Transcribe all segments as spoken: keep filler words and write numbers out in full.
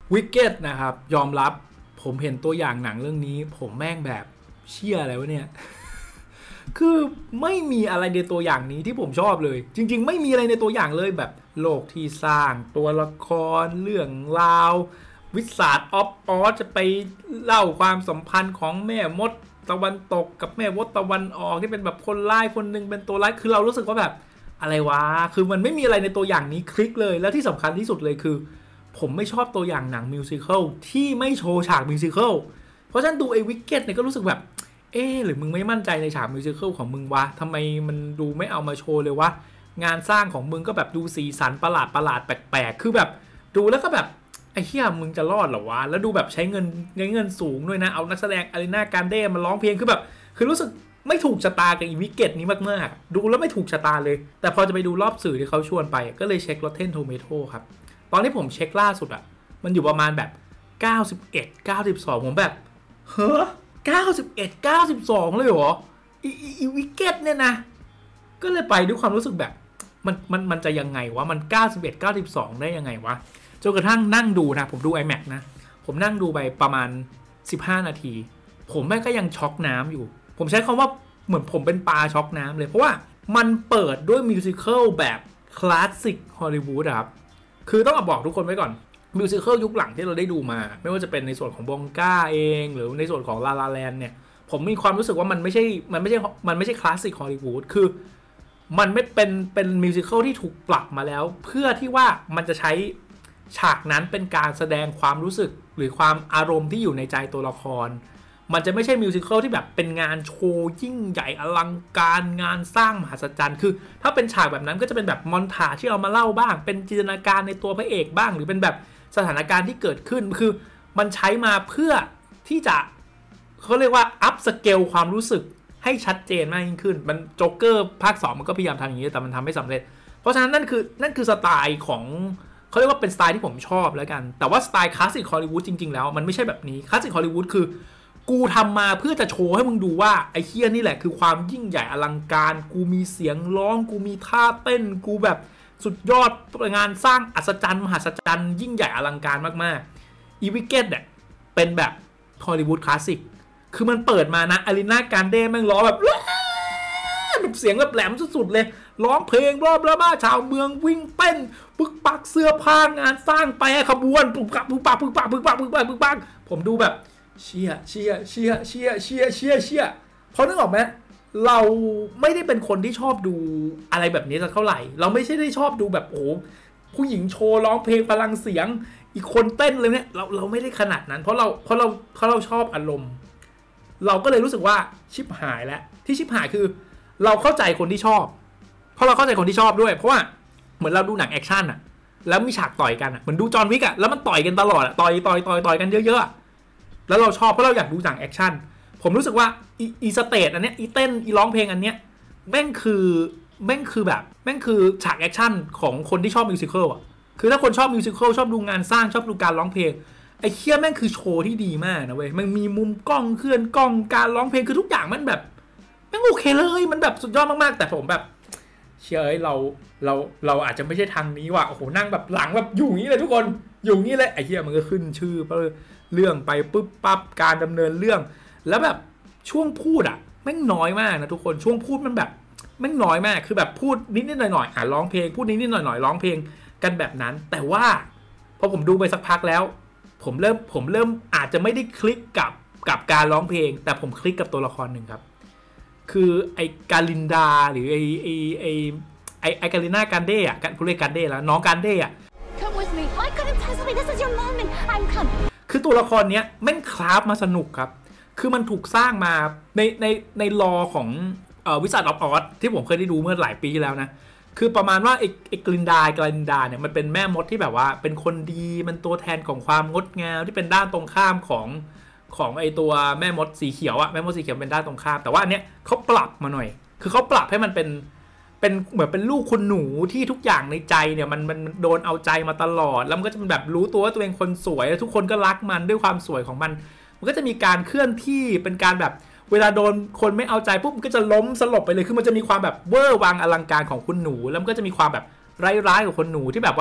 วิกเก็ตนะครับยอมรับผมเห็นตัวอย่างหนังเรื่องนี้ผมแม่งแบบเชี่ยอะไรวะเนี่ย คือไม่มีอะไรในตัวอย่างนี้ที่ผมชอบเลยจริงๆไม่มีอะไรในตัวอย่างเลยแบบโลกที่สร้างตัวละครเรื่องราววิสัชออฟออสจะไปเล่าความสัมพันธ์ของแม่มดตะวันตกกับแม่มดตะวันออกที่เป็นแบบคนร้ายคนนึงเป็นตัวร้ายคือเรารู้สึกว่าแบบอะไรวะคือมันไม่มีอะไรในตัวอย่างนี้คลิกเลยแล้วที่สำคัญที่สุดเลยคือผมไม่ชอบตัวอย่างหนังมิวสิคัลที่ไม่โชว์ฉากมิวสิคัลเพราะฉะนั้นดูไอ้วิกเก็ตเนี่ยก็รู้สึกแบบเออหรือมึงไม่มั่นใจในฉากมิวสิคัลของมึงวะทำไมมันดูไม่เอามาโชว์เลยวะงานสร้างของมึงก็แบบดูสีสันประหลาดประหลาดแปลกๆคือแบบดูแล้วก็แบบไอ้เหี้ยมึงจะรอดเหรอวะแล้วดูแบบใช้เงินเงินเงินสูงด้วยนะเอานักแสดงอารีนาการเด้มาร้องเพลงคือแบบคือรู้สึกไม่ถูกชะตากับอีวิกเก็ตนี้มากๆดูแล้วไม่ถูกชะตาเลยแต่พอจะไปดูรอบสื่อที่เขาชวนไปก็เลยเช็ค Rotten Tomato ครับตอนที่ผมเช็คล่าสุดอ่ะมันอยู่ประมาณแบบเก้าสิบเอ็ด เก้าสิบสองผมแบบเฮ้อเก้าสิบเอ็ด เก้าสิบสองเลยเหรออีอีวิกเก็ตเนี่ยนะก็เลยไปด้วยความรู้สึกแบบมันมันมันจะยังไงวะมันเก้าสิบเอ็ด เก้าสิบสองได้ยังไงวะจนกระทั่งนั่งดูนะผมดู ไอแม็กซ์ นะผมนั่งดูไปประมาณสิบห้านาทีผมแม่งก็ยังช็อกน้ำอยู่ผมใช้คำว่าเหมือนผมเป็นปลาช็อกน้ำเลยเพราะว่ามันเปิดด้วยมิวสิคัลแบบคลาสสิกฮอลลีวูดครับคือต้องบอกทุกคนไว้ก่อนมิวสิคัลยุคหลังที่เราได้ดูมาไม่ว่าจะเป็นในส่วนของบองก้าเองหรือในส่วนของลาลาแลนด์เนี่ยผมมีความรู้สึกว่ามันไม่ใช่มันไม่ใช่มันไม่ใช่คลาสสิกฮอลลีวูดคือมันไม่เป็นเป็นมิวสิคัลที่ถูกปรับมาแล้วเพื่อที่ว่ามันจะใช้ฉากนั้นเป็นการแสดงความรู้สึกหรือความอารมณ์ที่อยู่ในใจตัวละครมันจะไม่ใช่มิวสิคัลที่แบบเป็นงานโชว์ยิ่งใหญ่อลังการงานสร้างมหัศจรรย์คือถ้าเป็นฉากแบบนั้นก็จะเป็นแบบมอนทาจที่เอามาเล่าบ้างเป็นจินตนาการในตัวพระเอกบ้างหรือเป็นแบบสถานการณ์ที่เกิดขึ้นคือมันใช้มาเพื่อที่จะเขาเรียกว่าอัพสเกลความรู้สึกให้ชัดเจนมากยิ่งขึ้นมันโจ๊กเกอร์ภาคสองมันก็พยายามทำอย่างนี้แต่มันทำไม่สำเร็จเพราะฉะนั้นนั่นคือนั่นคือสไตล์ของเขาเรียกว่าเป็นสไตล์ที่ผมชอบแล้วกันแต่ว่าสไตล์คลาสสิกฮอลลีวูดจริงๆแล้วมันไม่ใช่แบบนี้คลาสสิกฮอลลีวูดคือกูทำมาเพื่อจะโชว์ให้มึงดูว่าไอ้เฮียนี่แหละคือความยิ่งใหญ่อลังการกูมีเสียงร้องกูมีท่าเต้นกูแบบสุดยอดงานสร้างอัศจรรย์มหัศจรรย์ยิ่งใหญ่อลังการมากๆอีวิกเก็ตเนี่ยเป็นแบบฮอลลีวูดคลาสสิกคือมันเปิดมานะอารีนาการเด้แม่งร้องแบบแบบเสียงแบบแหลมสุดๆเลยร้องเพลงรอบแล้วบ้าชาวเมืองวิ่งเต้นปึกปักเสื้อผ้างานสร้างไปขบวนปึกปักปึกปักปึกปักปึกปักปึกปักปึกปักผมดูแบบเชียเชียเชียเชียเชียเชียเชียเพราะนึกออกไหมเราไม่ได้เป็นคนที่ชอบดูอะไรแบบนี้สักเท่าไหร่เราไม่ใช่ได้ชอบดูแบบโอ้ผู้หญิงโชว์ร้องเพลงพลังเสียงอีกคนเต้นเลยเนี่ยเราเราไม่ได้ขนาดนั้นเพราะเราเพราะเราเพราะเราชอบอารมณ์เราก็เลยรู้สึกว่าชิบหายแล้วที่ชิบหายคือเราเข้าใจคนที่ชอบเพราะเราเข้าใจคนที่ชอบด้วยเพราะว่าเหมือนเราดูหนังแอคชั่นอะแล้วมีฉากต่อยกันอะเหมือนดูจอห์นวิกอะแล้วมันต่อยกันตลอดอะต่อยต่อยต่อยต่อยกันเยอะๆแล้วเราชอบเพราะเราอยากดูหนังแอคชั่นผมรู้สึกว่าอีอีสเตจอันเนี้ยอีเต้นอีร้องเพลงอันเนี้ยแม่งคือแม่งคือแบบแม่งคือฉากแอคชั่นของคนที่ชอบมิวสิคัลอะคือถ้าคนชอบมิวสิคัลชอบดูงานสร้างชอบดูการร้องเพลงไอ้เคี้ยแม่งคือโชว์ที่ดีมากนะเว้ยมันมีมุมกล้องเคลื่อนกล้องการร้องเพลงคือทุกอย่างมันแบบแม่งโอเคเลยมันแบบสุดยอดมากๆแต่ผมแบบเชื่อเอ้ยเราเราเราอาจจะไม่ใช่ทางนี้ว่ะโอ้โหนั่งแบบหลังแบบอยู่อย่างนี้เลยทุกคนอยู่อย่างนี้เลยไอ้เหี้ยมันก็ขึ้นชื่อเรื่องไปปุ๊บปั๊บการดำเนินเรื่องแล้วแบบช่วงพูดอ่ะแม่งน้อยมากนะทุกคนช่วงพูดมันแบบแม่งน้อยมากคือแบบพูดนิดๆหน่อยๆอ่ะร้องเพลงพูดนิดๆหน่อยๆร้องเพลงกันแบบนั้นแต่ว่าพอผมดูไปสักพักแล้วผมเริ่มผมเริ่มอาจจะไม่ได้คลิกกับกับการร้องเพลงแต่ผมคลิกกับตัวละครหนึ่งครับคือไอ้กาลินดาหรือไอ้ไอ้ไอ้ไอ้ไอ้กาลิน่าการเด้อะผู้เล่นการเด้แล้วน้องการเด้อะคือตัวละครเนี้ยแม่งคราฟมาสนุกครับคือมันถูกสร้างมาในในในลอของเอ่อวิสัชออฟออสที่ผมเคยได้ดูเมื่อหลายปีแล้วนะคือประมาณว่าไอ้ไอ้กลินดากลินดาเนี่ยมันเป็นแม่มดที่แบบว่าเป็นคนดีมันตัวแทนของความงดงามที่เป็นด้านตรงข้ามของของไอตัวแม่มดสีเขียวอะแม่มดสีเขียวเป็นด้านตรงข้ามแต่ว่าอันเนี้ยเขาปรับมาหน่อยคือเขาปรับให้มันเป็นเป็นเหมือนเป็นลูกคุณหนูที่ทุกอย่างในใจเนี่ยมันมันโดนเอาใจมาตลอดแล้วมันก็จะเป็นแบบรู้ตัวว่าตัวเองคนสวยแล้วทุกคนก็รักมันด้วยความสวยของมันมันก็จะมีการเคลื่อนที่เป็นการแบบเวลาโดนคนไม่เอาใจปุ๊บมันก็จะล้มสลบไปเลยคือมันจะมีความแบบเวอร์วังอลังการของคุณหนูแล้วมันก็จะมีความแบบร้ายๆของคนหนูที่แบบว่า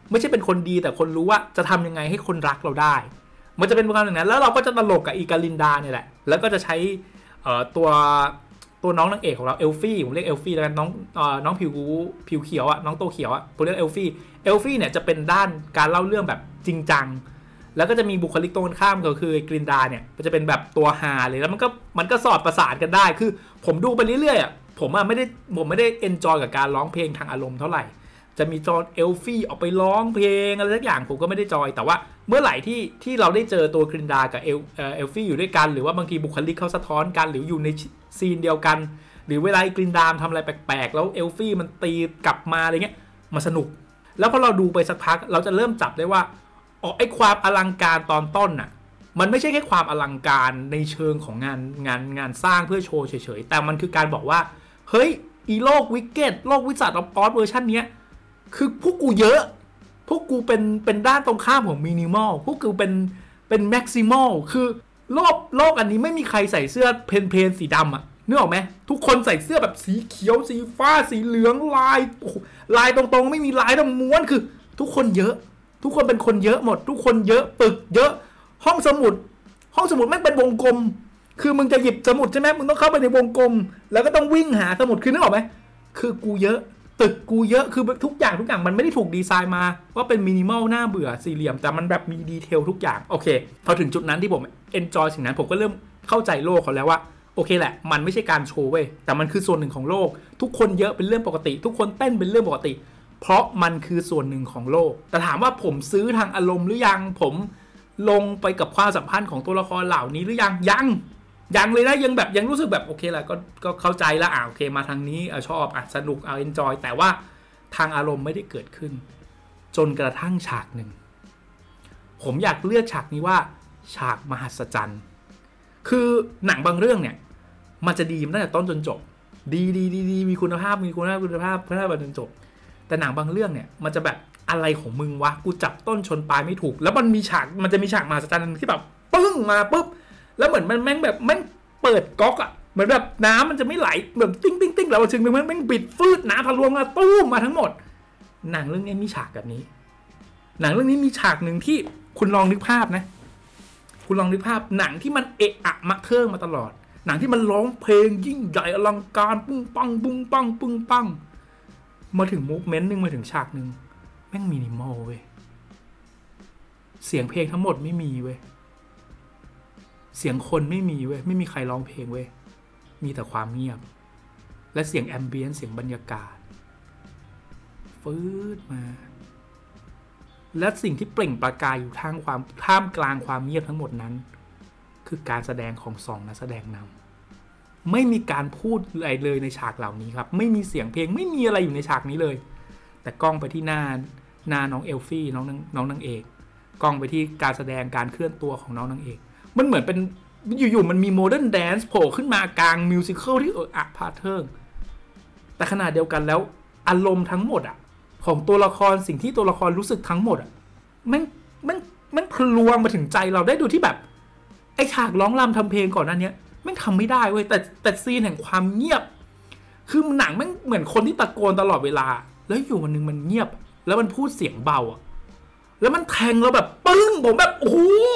ไม่ใช่เป็นคนดีแต่คนรู้ว่าจะทำยังไงให้คนรักเราได้มันจะเป็นประมาณอย่างนั้นแล้วเราก็จะตลกกับอีกาลินดาเนี่ยแหละแล้วก็จะใช้ตัวตัวน้องนางเอกของเราเอลฟี่ผมเรียกเอลฟี่แล้วกันน้องน้องผิวผิวเขียวอ่ะน้องโตเขียวอ่ะผมเรียกเอลฟี่เอลฟี่เนี่ยจะเป็นด้านการเล่าเรื่องแบบจริงจังแล้วก็จะมีบุคลิกตรงกันข้ามก็คือกลินดาเนี่ยมันจะเป็นแบบตัวฮาเลยแล้วมันก็มันก็สอดประสานกันได้คือผมดูไปเรื่อยๆอ่ะผมอ่ะไม่ได้ผมไม่ได้เอนจอยกับการร้องเพลงทางอารมณ์เท่าไหร่จะมีจอเอลฟี่ออกไปร้องเพลงอะไรสักอย่างผมก็ไม่ได้จอยแต่ว่าเมื่อไหร่ที่ที่เราได้เจอตัวกลินดากับเอลเอลฟี่อยู่ด้วยกันหรือว่าบางทีบุคลิกเขาสะท้อนกันหรืออยู่ในซีนเดียวกันหรือเวลากลินดาทำอะไรแปลกๆแล้วเอลฟี่มันตีกลับมาอะไรเงี้ยมาสนุกแล้วพอเราดูไปสักพักเราจะเริ่มจับได้ว่าอ๋อไอความอลังการตอนต้นน่ะมันไม่ใช่แค่ความอลังการในเชิงของงานงานงานสร้างเพื่อโชว์เฉยๆแต่มันคือการบอกว่าเฮ้ยอีโลกวิกเก็ตโลกวิสัทออฟออสเวอร์ชันเนี้ยคือพวกกูเยอะพวกกูเป็นเป็นด้านตรงข้ามของมินิมอลพวกกูเป็นเป็นแม็กซิมอลคือโลกโลกอันนี้ไม่มีใครใส่เสื้อเพนเพนสีดำอะนึกออกไหมทุกคนใส่เสื้อแบบสีเขียวสีฟ้าสีเหลืองลายลายตรงๆไม่มีลายต้องม้วนคือทุกคนเยอะทุกคนเป็นคนเยอะหมดทุกคนเยอะตึกเยอะห้องสมุดห้องสมุดแม่งเป็นวงกลมคือมึงจะหยิบสมุดใช่ไหมมึงต้องเข้าไปในวงกลมแล้วก็ต้องวิ่งหาสมุดคือนึกออกไหมคือกูเยอะตึกกูเยอะคือทุกอย่างทุกอย่างมันไม่ได้ถูกดีไซน์มาว่าเป็นมินิมอลหน้าเบื่อสี่เหลี่ยมแต่มันแบบมีดีเทลทุกอย่างโอเคพอถึงจุดนั้นที่ผมเอนจอยสิ่งนั้นผมก็เริ่มเข้าใจโลกเขาแล้วว่าโอเคแหละมันไม่ใช่การโชว์เว้ยแต่มันคือส่วนหนึ่งของโลกทุกคนเยอะเป็นเรื่องปกติทุกคนเต้นเป็นเรื่องปกติเพราะมันคือส่วนหนึ่งของโลกแต่ถามว่าผมซื้อทางอารมณ์หรือยังผมลงไปกับความสัมพันธ์ของตัวละครเหล่านี้หรือยังยังยังเลยนะยังแบบยังรู้สึกแบบโอเคแหละก็ก็เข้าใจแล้วอ่ะโอเคมาทางนี้อ่ะชอบอ่ะสนุกอ่ะเอนจอยแต่ว่าทางอารมณ์ไม่ได้เกิดขึ้นจนกระทั่งฉากหนึ่งผมอยากเลือกฉากนี้ว่าฉากมหัศจรรย์คือหนังบางเรื่องเนี่ยมันจะดีตั้งแต่ต้นจนจบดีดีดีดีมีคุณภาพมีคุณภาพคุณภาพคุณภาพจนจบแต่หนังบางเรื่องเนี่ยมันจะแบบอะไรของมึงวะกูจับต้นชนปลายไม่ถูกแล้วมันมีฉากมันจะมีฉากมหัศจรรย์ที่แบบปึ้งมาปุ๊บแล้วเหมือนมันแม่งแบบแม่งเปิดก๊อกอะเหมือนแบบน้ำมันจะไม่ไหลแบบติ้งติ้งติ้งแล้วถึงมันแม่งปิดฟืดน้ำทะลวงมาตู้มมาทั้งหมดหนังเรื่องนี้มีฉากแบบนี้หนังเรื่องนี้มีฉากหนึ่งที่คุณลองนึกภาพนะคุณลองนึกภาพหนังที่มันเอะอะมะเทิงมาตลอดหนังที่มันร้องเพลงยิ่งใหญ่อลังการปุ้งปังปุ้งปังปุ้งปังมาถึงมูฟเมนต์นึงมาถึงฉากหนึ่งแม่งมินิมอลเว้ยเสียงเพลงทั้งหมดไม่มีเว้ยเสียงคนไม่มีเว้ยไม่มีใครร้องเพลงเว้ยมีแต่ความเงียบและเสียงแอมเบียนซ์เสียงบรรยากาศฟืดมาและสิ่งที่เปล่งประกายอยู่ท่ามความท่ามกลางความเงียบทั้งหมดนั้นคือการแสดงของสองนักแสดงนำไม่มีการพูดอะไรเลยในฉากเหล่านี้ครับไม่มีเสียงเพลงไม่มีอะไรอยู่ในฉากนี้เลยแต่กล้องไปที่หน้าหน้าน้องเอลฟี่น้องน้องนางเอกกล้องไปที่การแสดงการเคลื่อนตัวของน้องนางเอกมันเหมือนเป็นอยู่ๆมันมีโมเดิร์นแดนซ์โผล่ขึ้นมากลางมิวสิคัลที่เอออะพาเทิงแต่ขณะเดียวกันแล้วอารมณ์ทั้งหมดอ่ะของตัวละครสิ่งที่ตัวละครรู้สึกทั้งหมดอ่ะมันมันมันทะลวงมาถึงใจเราได้ดูที่แบบไอฉากร้องรำทำเพลงก่อนหน้านี้มันทำไม่ได้เว้ยแต่แต่ซีนแห่งความเงียบคือหนังมันเหมือนคนที่ตะโกนตลอดเวลาแล้วอยู่วันนึงมันเงียบแล้วมันพูดเสียงเบาอ่ะแล้วมันแทงเราแบบปึ้งผมแบบโอ้โห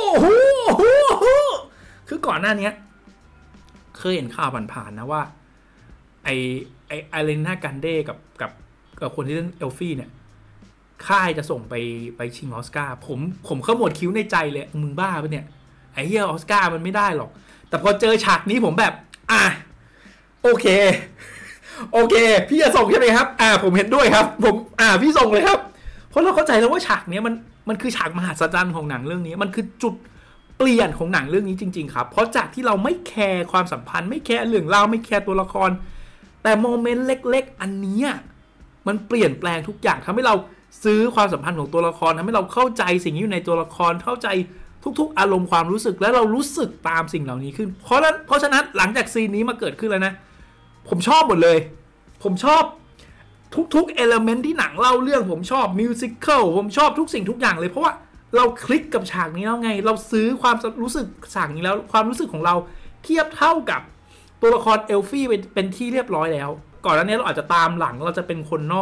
คือก่อนหน้านี้เคยเห็นข่าวผ่านๆนะว่าไอไอไอเลน่ากันเดกับกับกับคนที่เล่นเอลฟี่เนี่ยค่ายจะส่งไปไปชิงออสการ์ผมผมขมวดคิ้วในใจเลยมึงบ้าปะเนี่ยไอเหี้ยออสการ์มันไม่ได้หรอกแต่พอเจอฉากนี้ผมแบบอ่ะโอเคโอเคพี่จะส่งใช่ไหมครับอ่าผมเห็นด้วยครับผมอ่าพี่ส่งเลยครับเพราะเราเข้าใจแล้วว่าฉากนี้มันมันคือฉากมหัศจรรย์ของหนังเรื่องนี้มันคือจุดเปลี่ยนของหนังเรื่องนี้จริงๆครับเพราะจากที่เราไม่แคร์ความสัมพันธ์ไม่แคร์เรื่องราวไม่แคร์ตัวละครแต่โมเมนต์เล็กๆอันนี้มันเปลี่ยนแปลงทุกอย่างทำให้เราซื้อความสัมพันธ์ของตัวละครทำให้เราเข้าใจสิ่งที่อยู่ในตัวละครเข้าใจทุกๆอารมณ์ความรู้สึกและเรารู้สึกตามสิ่งเหล่านี้ขึ้นเพราะนั้นเพราะฉะนั้นหลังจากซีนนี้มาเกิดขึ้นแล้วนะผมชอบหมดเลยผมชอบทุกๆเอลิเมนต์ที่หนังเล่าเรื่องผมชอบมิวสิคัลผมชอบทุกสิ่งทุกอย่างเลยเพราะว่าเราคลิกกับฉากนี้แล้วไงเราซื้อความรู้สึกฉากนี้แล้วความรู้สึกของเราเทียบเท่ากับตัวละครเอลฟี่เป็นเป็นที่เรียบร้อยแล้วก่อนหน้านี้เราอาจจะตามหลังเราจะเป็นคนนอก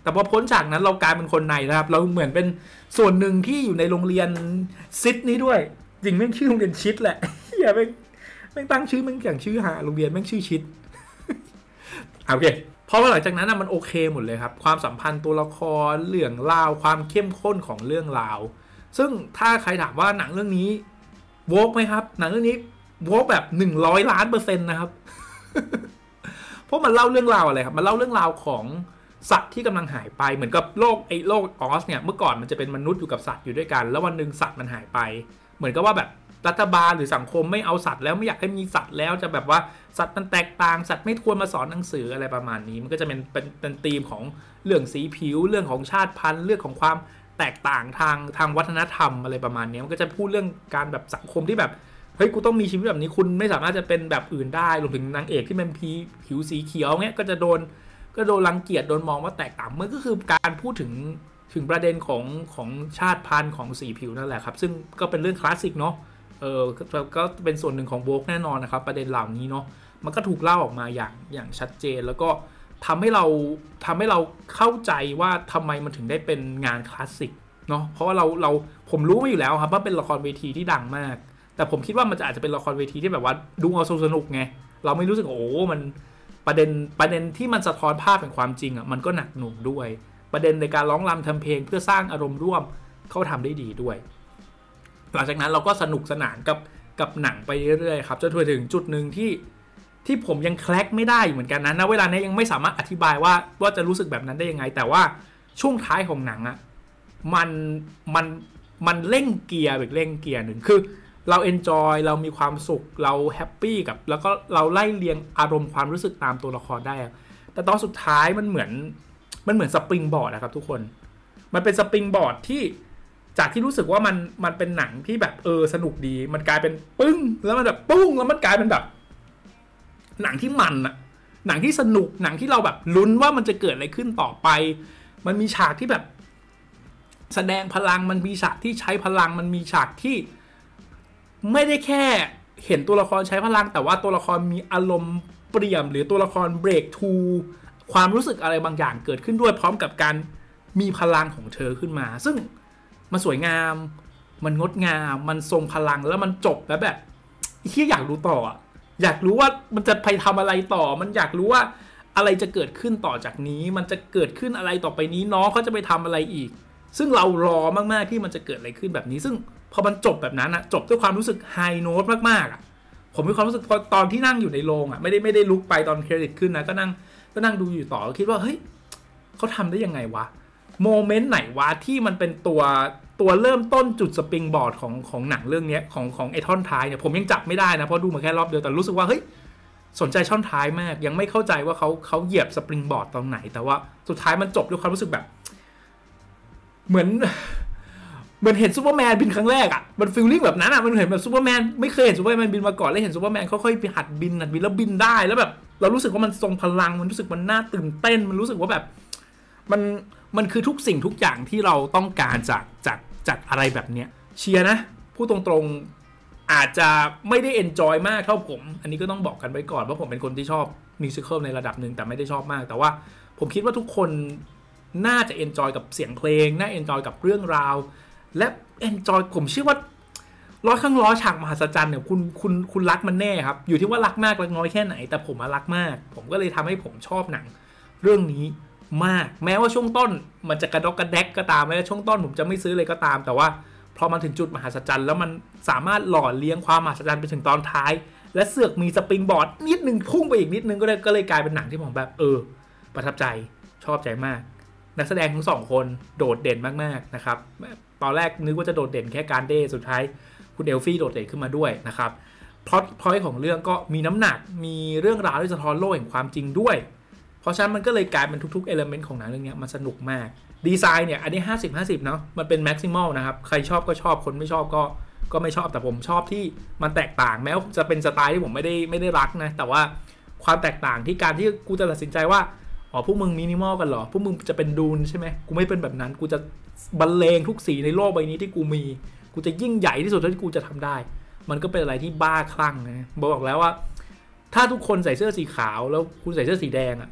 แต่พอพ้นฉากนั้นเรากลายเป็นคนในแล้วครับเราเหมือนเป็นส่วนหนึ่งที่อยู่ในโรงเรียนซิดนี้ด้วยจริงแม่งชื่อโรงเรียนชิดแหละอย่าแม่งแม่งตั้งชื่อแม่งอย่างชื่อหาโรงเรียนแม่งชื่อชิดโอเคพอหลังจากนั้นมันโอเคหมดเลยครับความสัมพันธ์ตัวละครเรื่องราวความเข้มข้นของเรื่องราวซึ่งถ้าใครถามว่าหนังเรื่องนี้โวกไหมครับหนังเรื่องนี้โวกแบบหนึ่งร้อยล้านเปอร์เซ็นต์นะครับ เพราะมันเล่าเรื่องราวอะไรครับมันเล่าเรื่องราวของสัตว์ที่กำลังหายไปเหมือนกับโลกไอ้โลกออสเนี่ยเมื่อก่อนมันจะเป็นมนุษย์อยู่กับสัตว์อยู่ด้วยกันแล้ววันหนึ่งสัตว์มันหายไปเหมือนกับว่าแบบรัฐบาลหรือสังคมไม่เอาสัตว์แล้วไม่อยากให้มีสัตว์แล้วจะแบบว่าสัตว์มันแตกต่างสัตว์ไม่ควรมาสอนหนังสืออะไรประมาณนี้มันก็จะเป็นเป็นเป็นธีมของเรื่องสีผิวเรื่องของชาติพันธุ์เรื่องของความแตกต่างทางทางวัฒนธรรมอะไรประมาณนี้มันก็จะพูดเรื่องการแบบสังคมที่แบบเฮ้ยกูต้องมีชีวิตแบบนี้คุณไม่สามารถจะเป็นแบบอื่นได้รวมถึงนางเอกที่เป็นผีผิวสีเขียวเงี้ยก็จะโดนก็โดนรังเกียจโดนมองว่าแตกต่างมันก็คือการพูดถึงถึงประเด็นของของชาติพันธุ์ของสีผิวนั่นแหละครับซึ่งก็เป็นเรื่องคลาสสิกเนาะเออก็เป็นส่วนหนึ่งของโวกแน่นอนนะครับประเด็นเหล่านี้เนาะมันก็ถูกเล่าออกมาอย่างอย่างชัดเจนแล้วก็ทำให้เราทำให้เราเข้าใจว่าทำไมมันถึงได้เป็นงานคลาสสิกเนาะเพราะว่าเราเราผมรู้มาอยู่แล้วครับว่าเป็นละครเวทีที่ดังมากแต่ผมคิดว่ามันจะอาจจะเป็นละครเวทีที่แบบว่าดูเอาสนุกไงเราไม่รู้สึกโอ้มันประเด็นประเด็นที่มันสะท้อนภาพแห่งความจริงอ่ะมันก็หนักหน่วงด้วยประเด็นในการร้องรำทำเพลงเพื่อสร้างอารมณ์ร่วมเขาทำได้ดีด้วยหลังจากนั้นเราก็สนุกสนานกับกับหนังไปเรื่อยๆครับจนถึงจุดหนึ่งที่ที่ผมยังแคลกไม่ได้เหมือนกันนะณเวลานี้ยังไม่สามารถอธิบายว่าว่าจะรู้สึกแบบนั้นได้ยังไงแต่ว่าช่วงท้ายของหนังอ่ะมันมันมันเร่งเกียร์อีกเร่งเกียร์หนึ่งคือเราเอนจอยเรามีความสุขเราแฮปปี้กับแล้วก็เราไล่เรียงอารมณ์ความรู้สึกตามตัวละครได้แต่ตอนสุดท้ายมันเหมือนมันเหมือนสปริงบอร์ดนะครับทุกคนมันเป็นสปริงบอร์ดที่จากที่รู้สึกว่ามันมันเป็นหนังที่แบบเออสนุกดีมันกลายเป็นปึ้งแล้วมันแบบปุ้งแล้วมันกลายเป็นแบบหนังที่มันอะหนังที่สนุกหนังที่เราแบบลุ้นว่ามันจะเกิดอะไรขึ้นต่อไปมันมีฉากที่แบบแสดงพลังมันมีฉากที่ใช้พลังมันมีฉากที่ไม่ได้แค่เห็นตัวละครใช้พลังแต่ว่าตัวละครมีอารมณ์เปลี่ยนหรือตัวละครเบรกทูความรู้สึกอะไรบางอย่างเกิดขึ้นด้วยพร้อมกับการมีพลังของเธอขึ้นมาซึ่งมันสวยงามมันงดงามมันทรงพลังแล้วมันจบแล้วแบบที่อยากรู้ต่ออยากรู้ว่ามันจะไปทำอะไรต่อมันอยากรู้ว่าอะไรจะเกิดขึ้นต่อจากนี้มันจะเกิดขึ้นอะไรต่อไปนี้น้องเขาจะไปทำอะไรอีกซึ่งเรารอมากๆที่มันจะเกิดอะไรขึ้นแบบนี้ซึ่งพอมันจบแบบนั้นอะจบด้วยความรู้สึกไฮโน้ตมากๆอะผมมีความรู้สึกตอนที่นั่งอยู่ในโรงอะไม่ได้ไม่ได้ลุกไปตอนเครดิตขึ้นนะก็นั่งก็นั่งดูอยู่ต่อคิดว่าเฮ้ยเขาทำได้ยังไงวะโมเมนต์ไหนวะที่มันเป็นตัวตัวเริ่มต้นจุดสปริงบอร์ดของของหนังเรื่องนี้ของของไอท่อนท้ายเนี่ยผมยังจับไม่ได้นะเพราะดูมาแค่รอบเดียวแต่รู้สึกว่าเฮ้ยสนใจช่อนท้ายมากยังไม่เข้าใจว่าเขาเขาเหยียบสปริงบอร์ดตรงไหนแต่ว่าสุดท้ายมันจบด้วยความรู้สึกแบบเหมือนเหมือนเห็นซูเปอร์แมนบินครั้งแรกอ่ะมันฟีลลิ่งแบบนั้นอ่ะมันเห็นแบบซูเปอร์แมนไม่เคยเห็นซูเปอร์แมนบินมาก่อนแล้วเห็นซูเปอร์แมนค่อยๆไปหัดบินหัดบินแล้วบินได้แล้วแบบเรารู้สึกว่ามันทรงพลังมันรู้สึกมันน่าตื่นเต้นมันรู้สึกว่าแบบมันมันคือทุกสิ่งทุกอย่างที่เราต้องการจากจากจากอะไรแบบเนี้ยเชียร์นะพูดตรงๆอาจจะไม่ได้เอนจอยมากเท่าผมอันนี้ก็ต้องบอกกันไว้ก่อนว่าผมเป็นคนที่ชอบมิวสิคัลในระดับหนึ่งแต่ไม่ได้ชอบมากแต่ว่าผมคิดว่าทุกคนน่าจะเอนจอยกับเสียงเพลงน่าเอนจอยกับเรื่องราวและเอนจอยผมเชื่อว่าร้อยครั้งร้อยฉากมหัศจรรย์เนี่ยคุณคุณคุณรักมันแน่ครับอยู่ที่ว่ารักมากรักน้อยแค่ไหนแต่ผมรักมากผมก็เลยทำให้ผมชอบหนังเรื่องนี้มากแม้ว่าช่วงต้นมันจะกระดกกระแดกก็ตามแม้ว่าช่วงต้นผมจะไม่ซื้อเลยก็ตามแต่ว่าพอมาถึงจุดมหัศจรรย์แล้วมันสามารถหล่อเลี้ยงความมหัศจรรย์ไปถึงตอนท้ายและเสือกมีสปริงบอร์ดนิดนึงพุ่งไปอีกนิดนึงก็เลยก็เลยกลายเป็นหนังที่ผมแบบเออประทับใจชอบใจมากนักแสดงทั้งสองคนโดดเด่นมากๆนะครับตอนแรกนึกว่าจะโดดเด่นแค่การเด้สุดท้ายคุณเอลฟี่โดดเด่นขึ้นมาด้วยนะครับพล็อตพอยต์ของเรื่องก็มีน้ำหนักมีเรื่องราวที่สะท้อนโลกแห่งความจริงด้วยเพราะฉะนั้นมันก็เลยกลายเป็นทุกๆเอลิเมนต์ของหนังเรื่องนี้มันสนุกมากดีไซน์เนี่ยอันนี้ห้าสิบ ห้าสิบเนาะมันเป็นแม็กซิมอลนะครับใครชอบก็ชอบคนไม่ชอบก็ก็ไม่ชอบแต่ผมชอบที่มันแตกต่างแม้ว่าจะเป็นสไตล์ที่ผมไม่ได้ไม่ได้รักนะแต่ว่าความแตกต่างที่การที่กูจะตัดสินใจว่าอ๋อพวกมึงมินิมอลกันเหรอพวกมึงจะเป็นดูนใช่ไหมกูไม่เป็นแบบนั้นกูจะบรรเลงทุกสีในโลกใบนี้ที่กูมีกูจะยิ่งใหญ่ที่สุดเท่าที่กูจะทำได้มันก็เป็นอะไรที่บ้าคลั่งนะบอกแล้วว่าถ้าทุกคนใส่เสื้อสีขาวแล้วคุณใส่เสื้อสีแดงอ่ะ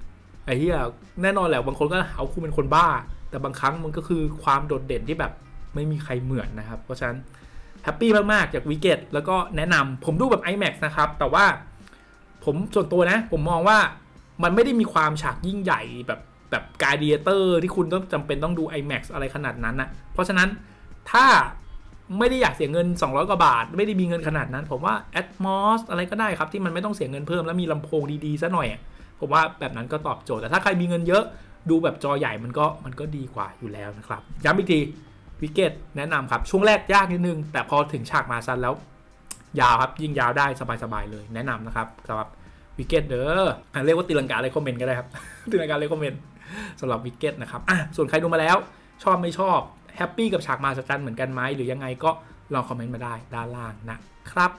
ไอ้เหี้ยแน่นอนแหละบางคนก็เอาคุณเป็นคนบ้าแต่บางครั้งมันก็คือความโดดเด่นที่แบบไม่มีใครเหมือนนะครับเพราะฉะนั้นแฮปปี้มากๆจากวิกเก็ตแล้วก็แนะนำผมดูแบบ ไอแม็กซ์ นะครับแต่ว่าผมส่วนตัวนะผมมองว่ามันไม่ได้มีความฉากยิ่งใหญ่แบบแบบกาเดียเตอร์ที่คุณต้องจำเป็นต้องดู ไอแม็กซ์ อะไรขนาดนั้นนะเพราะฉะนั้นถ้าไม่ได้อยากเสียเงินสองร้อยกว่าบาทไม่ได้มีเงินขนาดนั้นผมว่า Atmos อะไรก็ได้ครับที่มันไม่ต้องเสียเงินเพิ่มแล้วมีลำโพงดีๆซะหน่อยผมว่าแบบนั้นก็ตอบโจทย์แต่ถ้าใครมีเงินเยอะดูแบบจอใหญ่มันก็มันก็ดีกว่าอยู่แล้วนะครับย้ำอีกทีวิกเก็ตแนะนำครับช่วงแรกยากนิดนึงแต่พอถึงฉากมาซันแล้วยาวครับยิ่งยาวได้สบายๆเลยแนะนำนะครับสำหรับวิกเก็ตเด้อเรียกว่าตีลังกาเลยคอมเมนต์ก็ได้ครับ ตีลังกาเลยคอมเมนต์สำหรับวิกเก็ตนะครับอ่ะส่วนใครดูมาแล้วชอบไม่ชอบแฮปปี้กับฉากมาซันเหมือนกันไหมหรือยังไงก็ลองคอมเมนต์มาได้ด้านล่างนะครับ